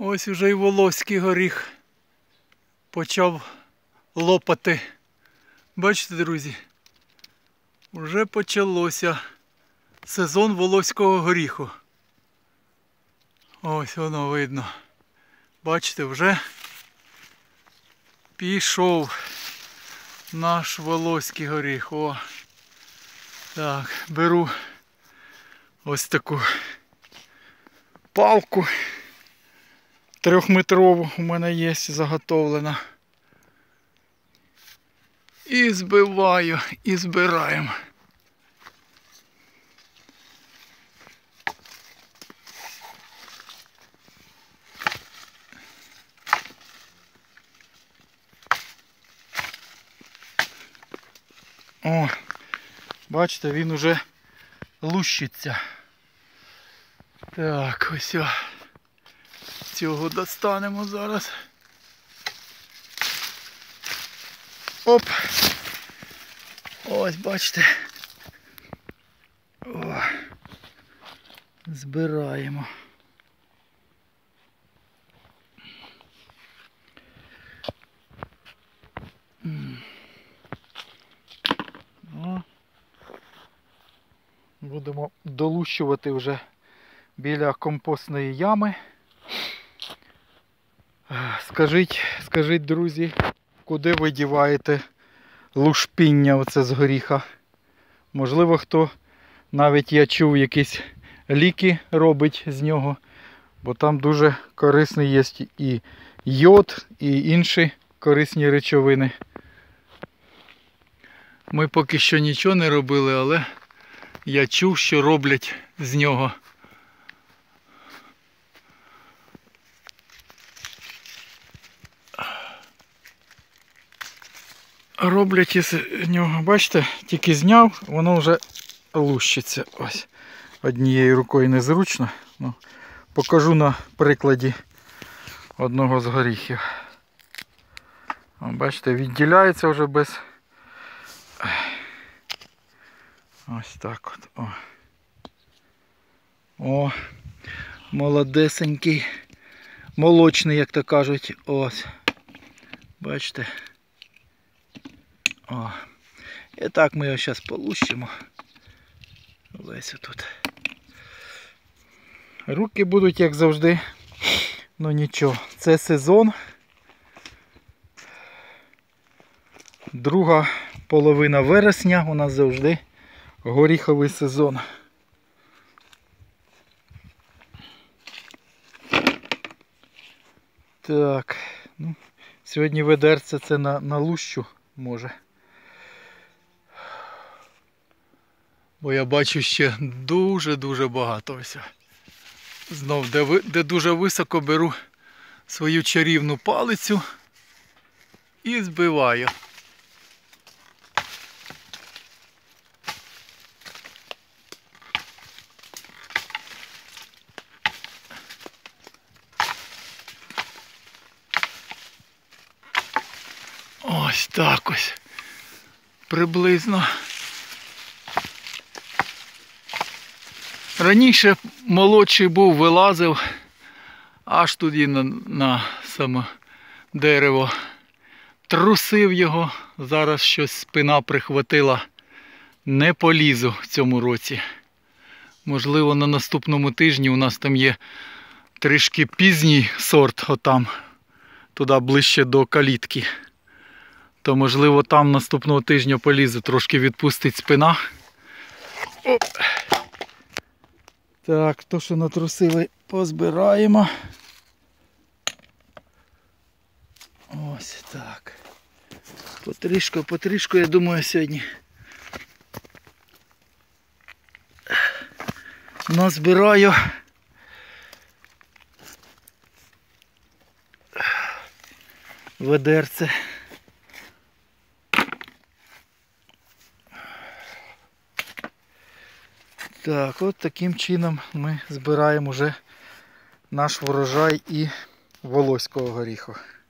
Ось уже і волоський горіх почав лопати. Бачите, друзі? Уже почалося сезон волоського горіху. Ось воно видно. Бачите, вже пішов наш волоський горіх. О. Так, беру ось таку палку 3-метрову у мене є заготовлена. І збиваю, і збираємо. О, бачите, він уже лущиться. Так, ось цього достанемо зараз. Оп! Ось, бачите. О, збираємо. Будемо долущувати вже біля компостної ями. Скажіть, друзі, куди ви діваєте лушпіння оце з горіха? Можливо, хто, навіть я чув, якісь ліки робить з нього, бо там дуже корисний є і йод, і інші корисні речовини. Ми поки що нічого не робили, але я чув, що роблять з нього. Роблять із нього, бачите, тільки зняв, воно вже лущиться. Ось. Однією рукою незручно. Ну, покажу на прикладі одного з горіхів. О, бачите, відділяється вже без... Ось так от. О, о, молодесенький, молочний, як то кажуть. Ось. Бачите? О. І так ми його зараз полущимо. Весь отут. Руки будуть, як завжди. Ну нічого, це сезон. Друга половина вересня у нас завжди горіховий сезон. Так, ну, сьогодні ведерце це на лущу може. Бо я бачу ще дуже-дуже багато ось. Знов, де дуже високо беру свою чарівну палицю і збиваю. Ось так ось. Приблизно. Раніше молодший був, вилазив аж тоді на саме дерево. Трусив його, зараз щось спина прихватила. Не полізу в цьому році. Можливо, на наступному тижні у нас там є трішки пізній сорт, отам, туди ближче до калітки. То можливо там наступного тижня полізу, трошки відпустить спина. Оп. Так, то, що натрусили, позбираємо. Ось так. Потрішку, я думаю, сьогодні назбираю. Ведерце. Так, от таким чином ми збираємо вже наш врожай і волоського горіху.